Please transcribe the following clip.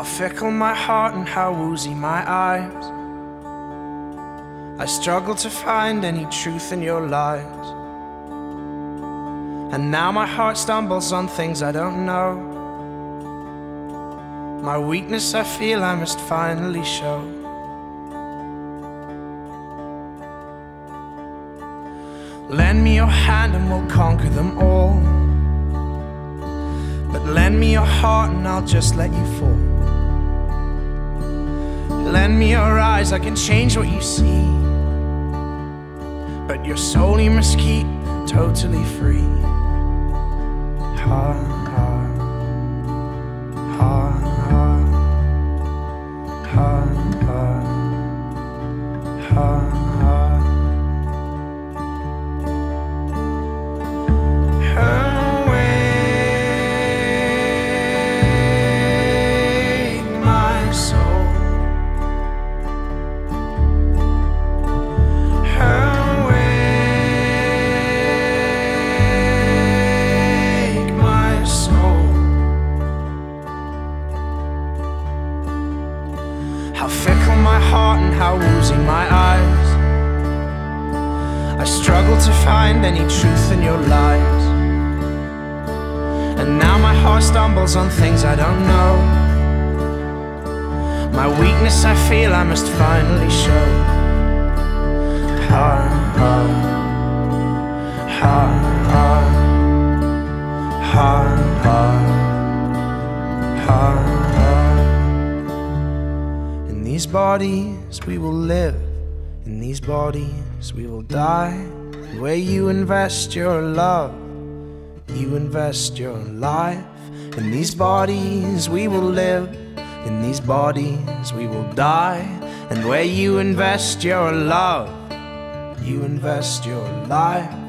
fickle my heart and how woozy my eyes. I struggle to find any truth in your lies. And now my heart stumbles on things I don't know. My weakness I feel I must finally show. Lend me your hand and we'll conquer them all. But lend me your heart and I'll just let you fall. Lend me your eyes, I can change what you see. But your soul you must keep totally free. Ha, ha, ha, ha, ha, ha, ha. How fickle my heart and how woozy my eyes. I struggle to find any truth in your lies. And now my heart stumbles on things I don't know. My weakness I feel I must finally show. Ha, ha, ha, ha, ha, ha, ha. In these bodies we will live, in these bodies we will die. And where you invest your love, you invest your life. In these bodies we will live, in these bodies we will die. And where you invest your love, you invest your life.